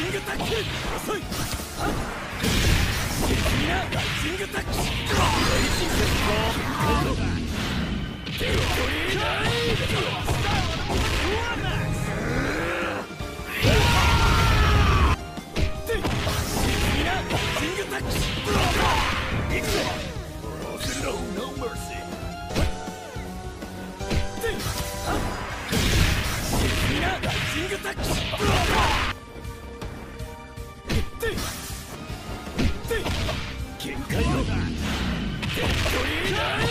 ングタック遅いはっ敵なライジングタックライジングテリトリーナイ限界だ。